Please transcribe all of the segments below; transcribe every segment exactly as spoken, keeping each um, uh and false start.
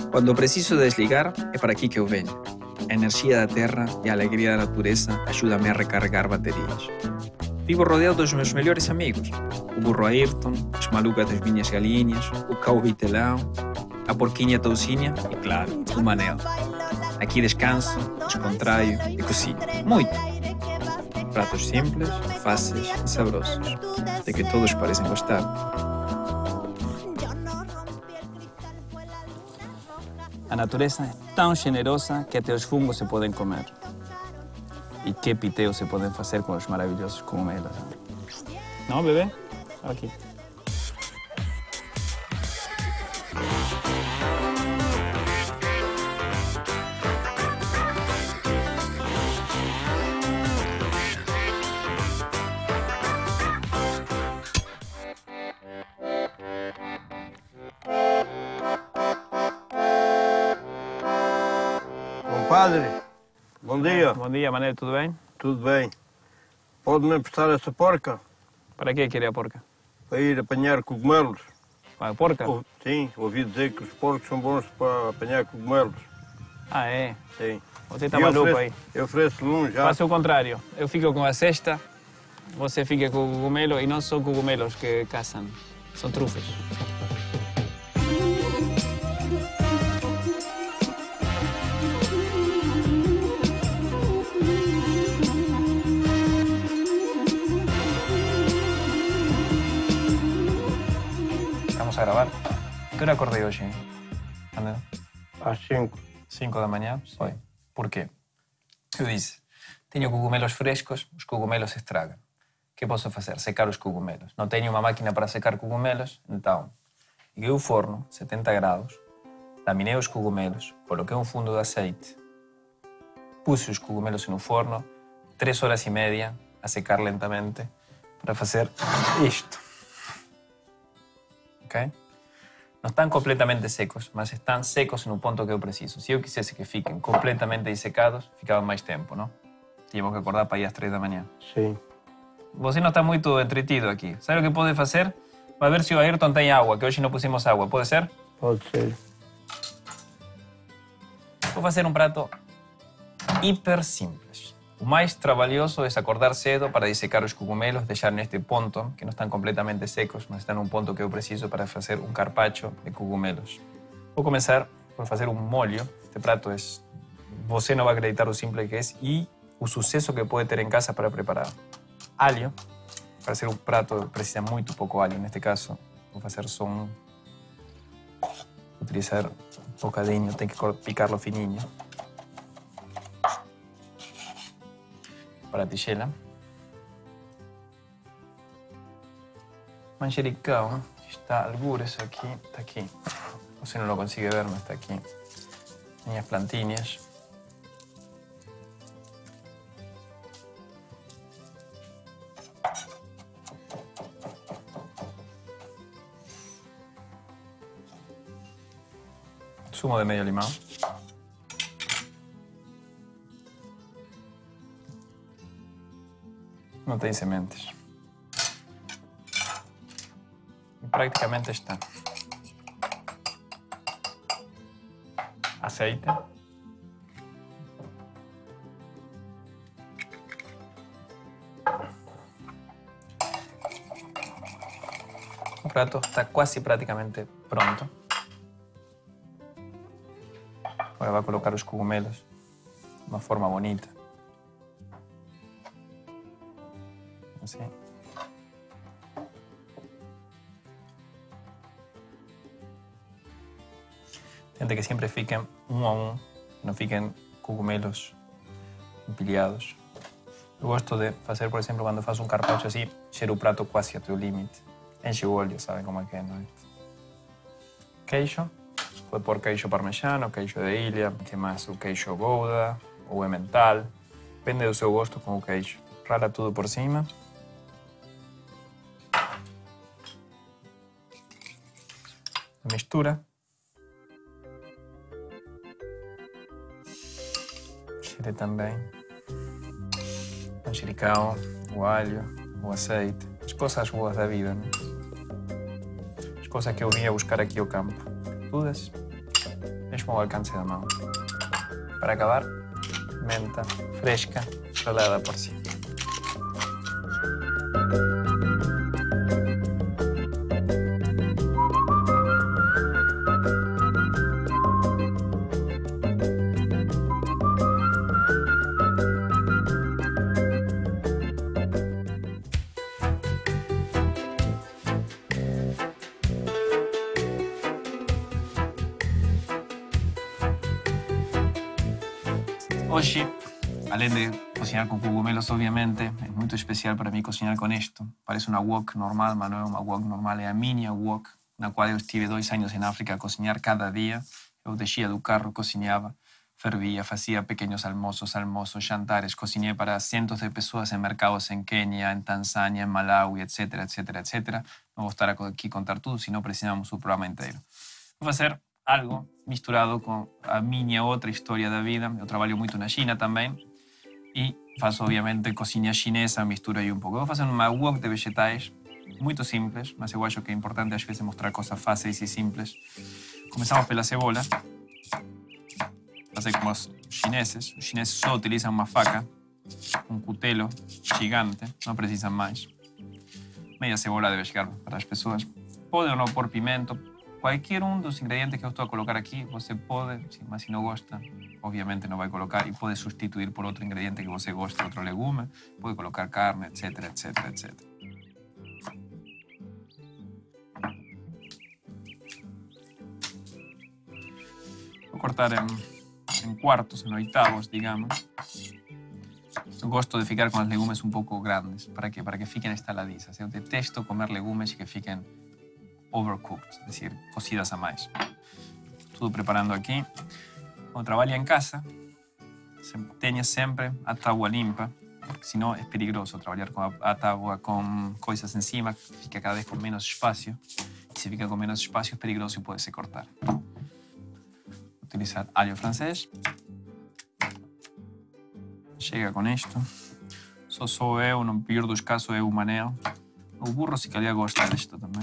Quando preciso desligar, é para aqui que eu venho. A energia da terra e a alegria da natureza ajudam-me a recarregar baterias. Vivo rodeado dos meus melhores amigos. O burro Ayrton, as malucas das minhas galinhas, o cão Vitelão, a porquinha Toucinha e, claro, o Manel. Aqui descanso, descontraio e cozinho. Muito. Pratos simples, fáceis e saborosos, de que todos parecem gostar. A natureza é tão generosa que até os fungos se podem comer. E que piteu se podem fazer com os maravilhosos cogumelos. Não, bebê? Aqui. Compadre, bom dia. Bom dia, Manel, tudo bem? Tudo bem. Pode-me emprestar essa porca? Para que queria a porca? Para ir apanhar cogumelos. A porca? Ou, sim, ouvi dizer que os porcos são bons para apanhar cogumelos. Ah, é? Sim. Você está E eu maluco ofereço- aí. Eu ofereço-lhe um já. Faça o contrário. Eu fico com a cesta, você fica com o cogumelo e não são cogumelos que caçam, são trufas. Vamos a gravar. Que hora acordei hoje, hein? Manel? Às cinco. cinco da manhã? Foi. Por quê? Eu disse, tenho cogumelos frescos, os cogumelos estragam. O que posso fazer? Secar os cogumelos. Não tenho uma máquina para secar cogumelos, então liguei o forno, setenta graus, laminei os cogumelos, coloquei um fundo de azeite, puse os cogumelos no forno, três horas e meia a secar lentamente para fazer isto. Ok? Não estão completamente secos, mas estão secos no ponto que eu preciso. Se eu quisesse que fiquem completamente dissecados, ficava mais tempo, não? Tínhamos que acordar para ir às três da manhã. Sim. Você não está muito entretido aqui. Sabe o que pode fazer? Vai ver se o Ayrton tem água, que hoje não pusimos água. Pode ser? Pode ser. Vou fazer um prato hiper simples. O mais trabalhoso é acordar cedo para dissecar os cogumelos, deixar neste ponto, que não estão completamente secos, mas estão num ponto que eu preciso para fazer um carpaccio de cogumelos. Vou começar por fazer um molho. Este prato é... Você não vai acreditar o simples que é e o sucesso que pode ter em casa para preparar. Alho. Para ser um prato precisa muito pouco alho. Neste caso, vou fazer só um... Utilizar um bocadinho, tem que picarlo fininho. Para a tigela. Manjericão, está algures aqui, está aqui. Você não lo consigue ver, mas está aqui. Minhas plantinhas. Sumo de medio limão. Não tem sementes. E praticamente está. Aceite. O prato está quase praticamente pronto. Agora vai colocar os cogumelos de uma forma bonita. Assim. Tenta que sempre fiquem um a um, não fiquem cogumelos empilhados. Eu gosto de fazer, por exemplo, quando faço um carpaccio assim, encher o prato quase até o limite. Enche o olho, sabem como é que é, não é? Queijo. Pode pôr queijo parmesano, queijo de ilha, que mais? O queijo gouda, ou emmental. Depende do seu gosto com o queijo. Rala tudo por cima. A mistura. Cheire também. Manjericão, o alho, o azeite. As coisas boas da vida, não? As coisas que eu vim a buscar aqui ao campo. Todas. mesmo ao alcance da mão. Para acabar, menta fresca, ralada por cima. Hoje, além de cozinhar com cogumelos, obviamente, é muito especial para mim cozinhar com isto. Parece uma wok normal, mas não é uma wok normal, é a minha wok, na qual eu estive dois anos em África a cozinhar cada dia. Eu descia do carro, cozinhava, fervia, fazia pequenos almoços, almoços, jantares, cozinhei para cientos de pessoas em mercados em Quênia, em Tanzânia, em Malawi, etc, etc, etcétera. Não vou estar aqui a contar tudo, senão precisamos o programa inteiro. Vou fazer algo misturado com a minha outra história da vida. Eu trabalho muito na China também e faço, obviamente, cozinha chinesa, misturo aí um pouco. Eu vou fazer uma wok de vegetais, muito simples, mas eu acho que é importante às vezes mostrar coisas fáceis e simples. Começamos pela cebola. Fazer como os chineses. Os chineses só utilizam uma faca, um cutelo gigante, não precisam mais. Meia cebola deve chegar para as pessoas. Pode ou não pôr pimento. Qualquer um dos ingredientes que eu estou a colocar aqui, você pode, mas se não gosta, obviamente não vai colocar e pode substituir por outro ingrediente que você gosta, outro legume, pode colocar carne, etc, etc, etcétera. Vou cortar em, em quartos, em oitavos, digamos. Eu gosto de ficar com os legumes um pouco grandes. Para quê? Para que fiquem estaladiças. Eu detesto comer legumes que fiquem overcooked, es decir, cocidas a más. Todo preparando aquí. Cuando trabaja en casa, tenha siempre a tábua limpa, porque si no es peligroso trabajar con a tábua con cosas encima, fica cada vez con menos espacio. Y si fica con menos espacio es peligroso y puede se cortar. Utilizar alho francés. Llega con esto. Só sou eu, no pior dos casos, eu manejo. O burro se calhar gosta disto também.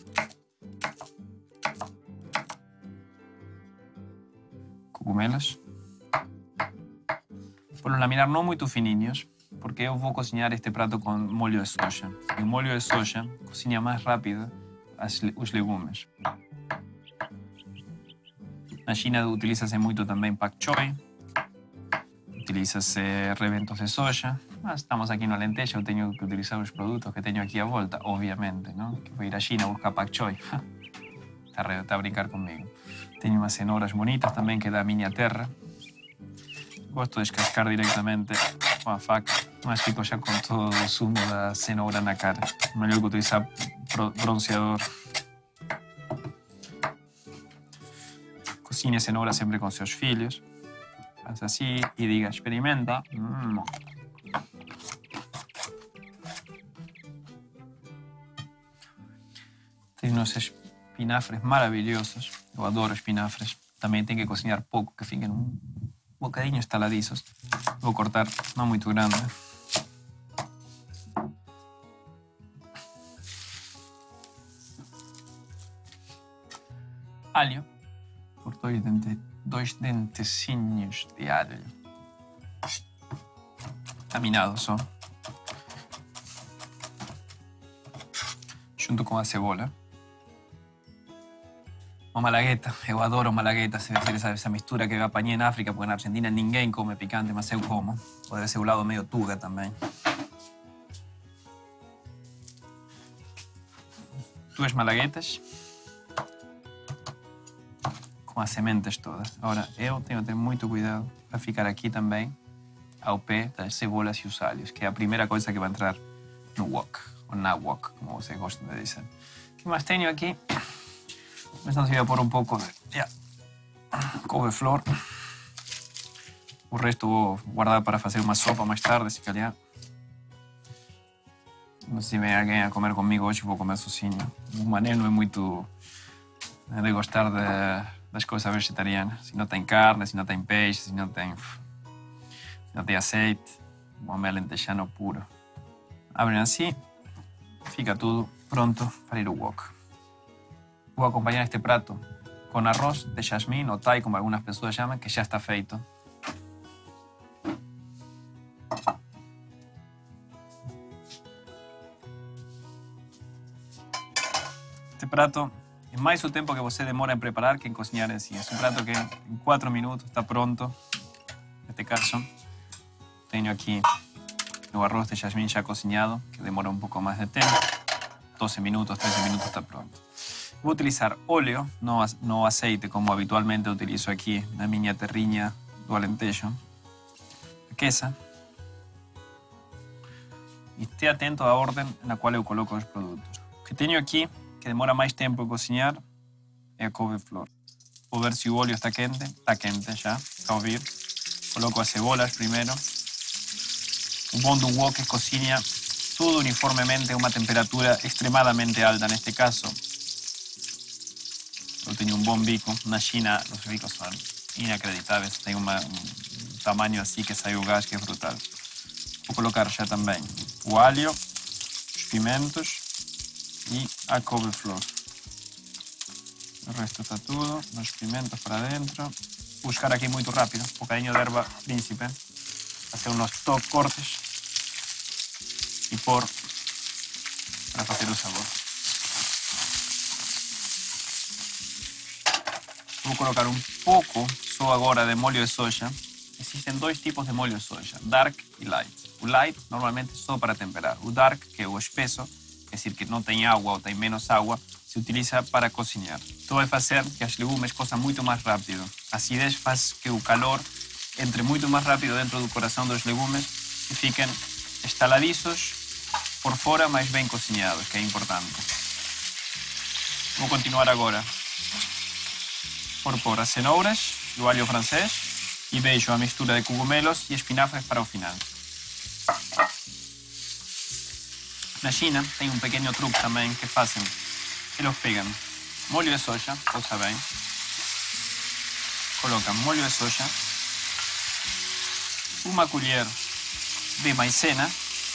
Cogumelos. Por laminar não muito fininhos, porque eu vou cozinhar este prato com molho de soja. E o molho de soja cozinha mais rápido as, os legumes. Na China utiliza-se muito também pak choi, utiliza-se rebentos de soja, mas estamos aqui no Alentejo, eu tenho que utilizar os produtos que tenho aqui à volta, obviamente, não? Que vou ir à China buscar pak choi. Está, está a brincar comigo. Tenho umas cenouras bonitas também, que é da minha terra. Gosto de descascar diretamente com a faca, mas fico já com todo o sumo da cenoura na cara. Melhor que utilizar bronzeador. Cozinhe a cenoura sempre com seus filhos. Faz assim e diga, experimenta. Mm. Tem uns espinafres maravilhosos. Eu adoro espinafres. Também tem que cozinhar pouco, que fiquem um bocadinho estaladiços. Vou cortar não muito grande. Alho. Por dois, dente, dois dentecinhos de alho. Laminado só. Junto com a cebola. Uma malagueta. Eu adoro malagueta. Essa, essa mistura que eu apanhei na África, porque na Argentina ninguém come picante, mas eu como. Pode ser o lado meio tuga também. Duas malaguetas. Com as sementes todas. Agora, eu tenho que ter muito cuidado para ficar aqui também ao pé das cebolas e os alhos, que é a primeira coisa que vai entrar no wok, ou na wok, como vocês gostam de dizer. O que mais tenho aqui? Começando a pôr um pouco de yeah, couve-flor. O resto vou guardar para fazer uma sopa mais tarde, se calhar. Não sei se vem alguém a comer comigo hoje, vou comer sozinho. O mané não é muito de gostar de, das coisas vegetarianas. Se não tem carne, se não tem peixe, se não tem, se não tem azeite. O mel lentejano puro. Abrem assim, fica tudo pronto para ir ao wok. Vou acompanhar este prato con arroz de jazmín o thai, como algunas personas llaman, que ya está feito. Este prato es más o tiempo que você demora en preparar que en cocinar en sí. Es un plato que en cuatro minutos está pronto. En este caso, tengo aquí el arroz de jazmín ya cocinado, que demora un poco más de tiempo. doce minutos, trece minutos está pronto. Voy a utilizar óleo, no, no aceite, como habitualmente utilizo aquí na minha terriña do Alentejo. Quesa. E esté atento à ordem na qual eu coloco os produtos. O que tenho aqui, que demora mais tempo a cozinhar, é a couve-flor. Vou ver se o óleo está quente. Está quente já, está a ouvir. Coloco as cebolas primeiro. O bom do wok é que cozinha tudo uniformemente a uma temperatura extremadamente alta. Neste caso, eu tenho um bom bico. Na China, os bicos são inacreditáveis. Tem uma, um tamanho assim que sai o gás, que é brutal. Vou colocar já também o alho, os pimentos e a couve-flor. O resto está tudo. Os pimentos para dentro. Buscar aqui muito rápido, um bocadinho de erva príncipe. Fazer uns top cortes e pôr para fazer o sabor. Vou colocar um pouco só agora de molho de soja. Existem dois tipos de molho de soja, dark e light. O light normalmente é só para temperar. O dark, que é o espesso, quer dizer que não tem água ou tem menos água, se utiliza para cozinhar. Isto vai fazer que as legumes coçam muito mais rápido. A acidez faz que o calor entre muito mais rápido dentro do coração dos legumes e fiquem estaladiços por fora, mas bem cozinhados, que é importante. Vou continuar agora por pôr as cenouras e o alho francês e vejo a mistura de cogumelos e espinafres para o final. Na China tem um pequeno truque também que fazem. Eles pegam molho de soja, cosa bem, colocam molho de soja, uma colher de maicena,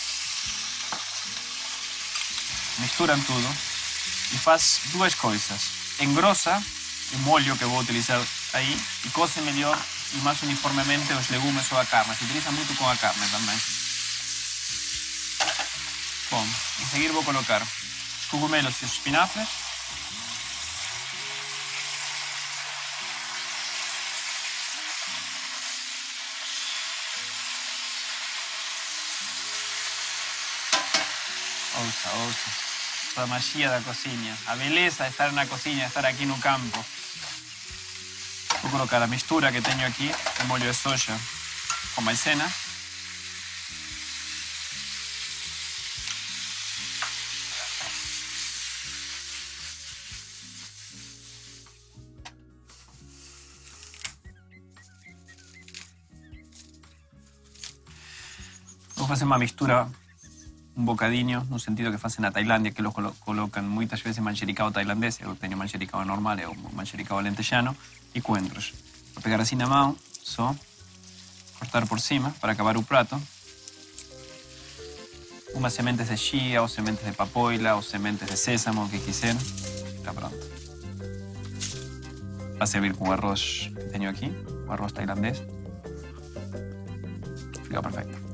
misturam tudo e faz duas coisas. Engrossa o molho que vou utilizar aí e coce melhor e mais uniformemente os legumes ou a carne. Se utiliza muito com a carne também. Bom, em seguida vou colocar os cogumelos e os espinafres. Ouça, ouça. A magia da cozinha. A beleza de estar na cozinha, de estar aqui no campo. Vou colocar a mistura que tenho aqui, o molho de soja com maicena. Vou fazer uma mistura, um bocadinho, no sentido que fazem na Tailândia, que eles colo colocam muitas vezes manjericão tailandês. Eu tenho manjericão normal, é o manjericão alentejano, e coentros. Vou pegar assim na mão, só, cortar por cima para acabar o prato. Umas sementes de chia, ou sementes de papoila, ou sementes de sésamo, o que quiserem. Está pronto. Vai servir com o arroz que tenho aqui, o arroz tailandês. Fica perfeito.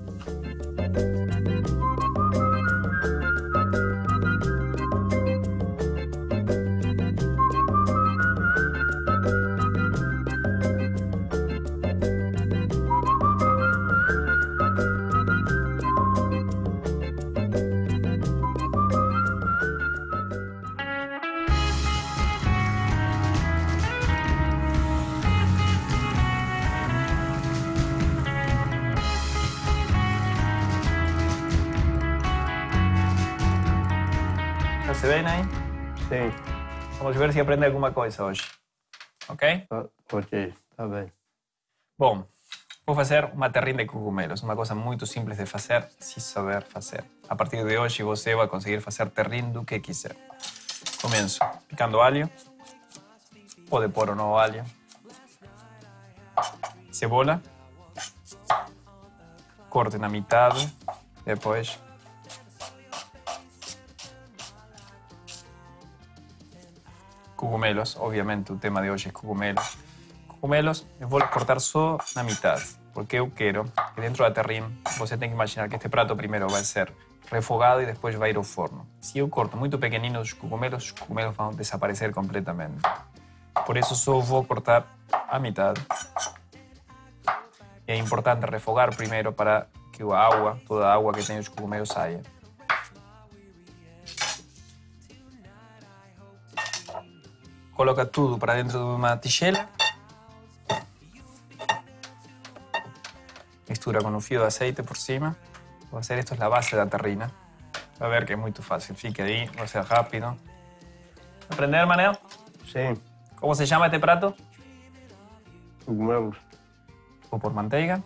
¿Se ven ahí? Sim. Vamos ver se aprende alguma coisa hoje. Ok? Ah, ok, está bem. Bom, vou fazer uma terrine de cogumelos. Uma coisa muito simples de fazer, se saber fazer. A partir de hoje você vai conseguir fazer terrine do que quiser. Começo picando alho. Pode pôr ou não alho. Cebola. Corte na metade. Depois cogumelos, obviamente o tema de hoje é cogumelos. Cogumelos eu vou cortar só na metade, porque eu quero que dentro da terrine você tem que imaginar que este prato primeiro vai ser refogado e depois vai ir ao forno. Se eu corto muito pequenino os cogumelos, os cogumelos vão desaparecer completamente. Por isso só vou cortar a metade. É importante refogar primeiro para que a água, toda a água que tem os cogumelos saia. Coloca tudo para dentro de uma tigela. Mistura con un fio de aceite por cima. Voy a hacer esto, es la base de la terrina. Va a ver que es muy fácil. Fique ahí, va a ser rápido. ¿Aprender, Manel? Sim, ¿Cómo se llama este prato? cogumelos. O por manteiga.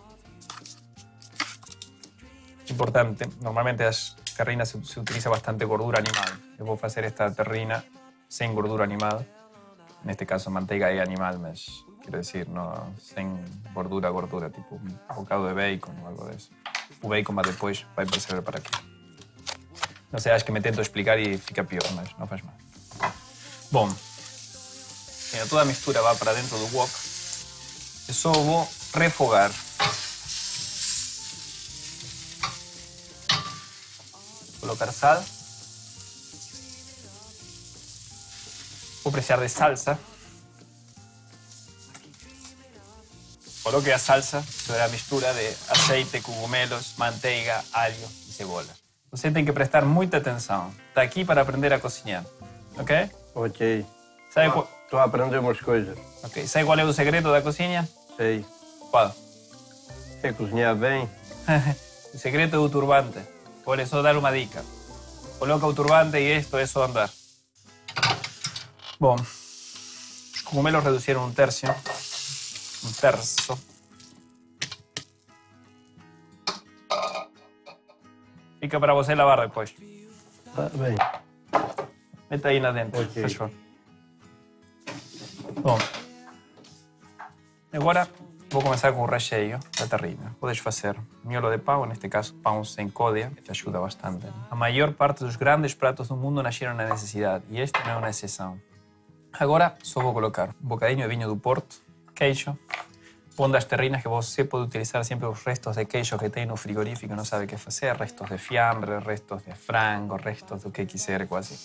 Importante, normalmente las terrinas se, se utiliza bastante gordura animal. Yo voy a hacer esta terrina sin gordura animal. En este caso, manteiga es animal, mas quiero decir, no, sin gordura, gordura, tipo un bocado de bacon o algo de eso. O bacon va después, vai perceber para qué. No sé, acho que me tento explicar y fica pior, mas no faz mal. Bom, mira, toda a mistura va para dentro do wok. Eu só vou refogar. Colocar sal. Vou precisar de salsa. Coloque a salsa sobre a mistura de aceite, cogumelos, manteiga, alho e cebola. Você tem que prestar muita atenção. Está aqui para aprender a cozinhar, ok? Ok. Sabe qual, Estou a aprender umas coisas. okay. Sabe qual é o segredo da cozinha? Sei. Qual? É cozinhar bem. O segredo é o turbante. Por isso, dar uma dica. Coloca o turbante e isto é só andar. Bom, os cogumelos reduziram um terço. Um terço. Fica para você lavar depois. Tá bem. Meta aí lá dentro, Ok. por favor. Bom, agora vou começar com o recheio da terrina. Podes fazer miolo de pão, neste caso pão sem códia, que ajuda bastante. A maior parte dos grandes pratos do mundo nasceram na necessidade e este não é uma exceção. Agora só vou colocar um bocadinho de vinho do Porto, queijo, pão das terrinas que você pode utilizar sempre os restos de queijo que tem no frigorífico e não sabe o que fazer, restos de fiambre, restos de frango, restos do que quiser, quase.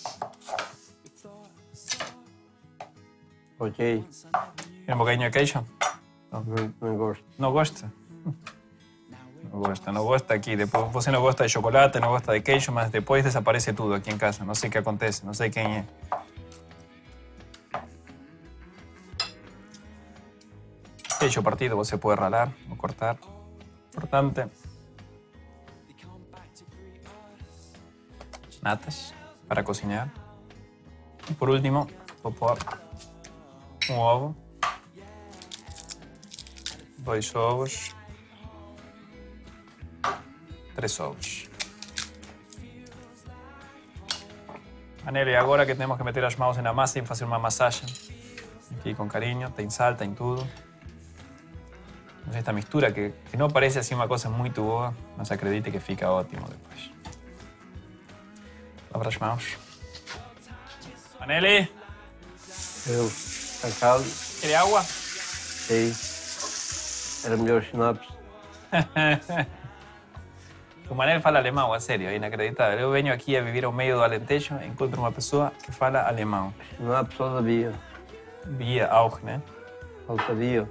Ok. Quer um bocadinho de queijo? Não, não gosto. Não gosta? Não gosta, não gosta aqui. Depois, você não gosta de chocolate, não gosta de queijo, mas depois desaparece tudo aqui em casa. Não sei o que acontece, não sei quem é. Queijo partido você pode ralar ou cortar. Importante. Natas para cozinhar. E por último, vou pôr um ovo. Dois ovos. Três ovos. Manel, e agora que temos que meter as mãos na massa e fazer uma massagem. Aqui com carinho, tem sal, tem tudo. Esta mistura que, que não parece assim uma coisa muito boa, mas acredite que fica ótimo depois. Lava as mãos. Maneli, Eu, está caldo. quer água? Sei. Era melhor sinapse. O Manel fala alemão, a sério, é inacreditável. Eu venho aqui a viver ao meio do Alentejo e encontro uma pessoa que fala alemão. Sinapse só sabia. Via auch, né? Só sabia.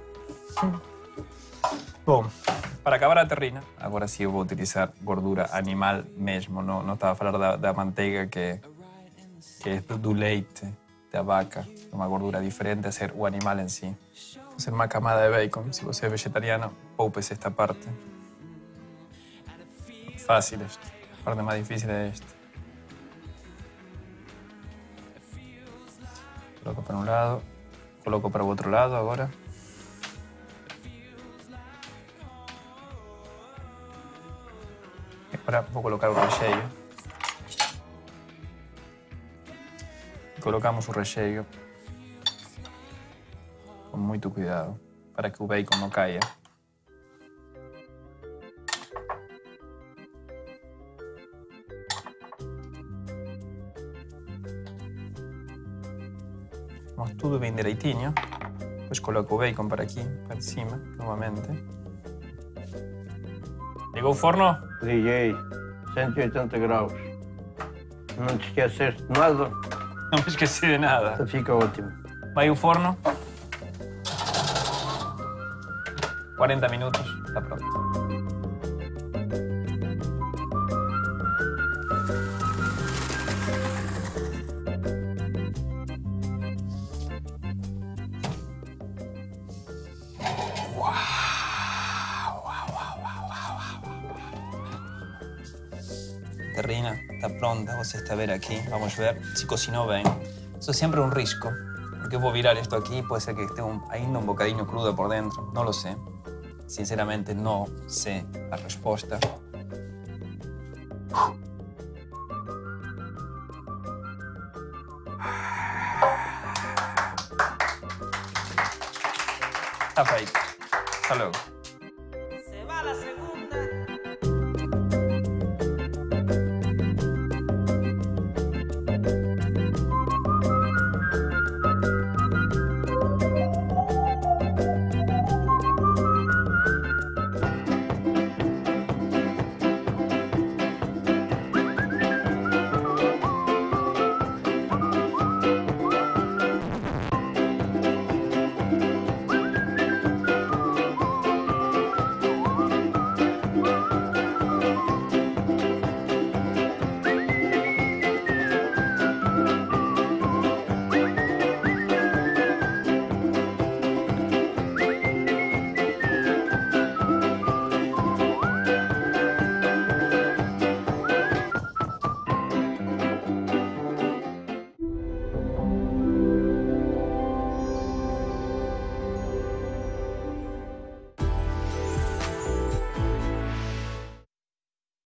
Bom, para acabar a terrina, agora sim eu vou utilizar gordura animal mesmo. Não, não estava a falar da, da manteiga que, que é do leite da vaca, uma gordura diferente a ser o animal em si. Vou fazer uma camada de bacon. Se você é vegetariano, poupe-se esta parte. Fácil esto. A parte mais difícil é esta. Coloco para um lado, coloco para o outro lado agora. Agora vou colocar o recheio. Colocamos o recheio com muito cuidado para que o bacon não caia. Temos tudo bem direitinho. Depois coloco o bacon para aqui, para cima, novamente. Ligou o forno? Liguei. cento e oitenta graus. Não te esqueceste de nada? Não me esqueci de nada. Fica ótimo. Vai o forno. quarenta minutos, está pronto. Terrina está pronta, você está a ver aqui. Vamos ver se cocinhou bem. Isso sempre é um risco, porque eu vou virar isto aqui e pode ser que esté um, ainda um bocadinho crudo por dentro. Não lo sei. Sinceramente, não sei a resposta. Está feito. Hasta luego.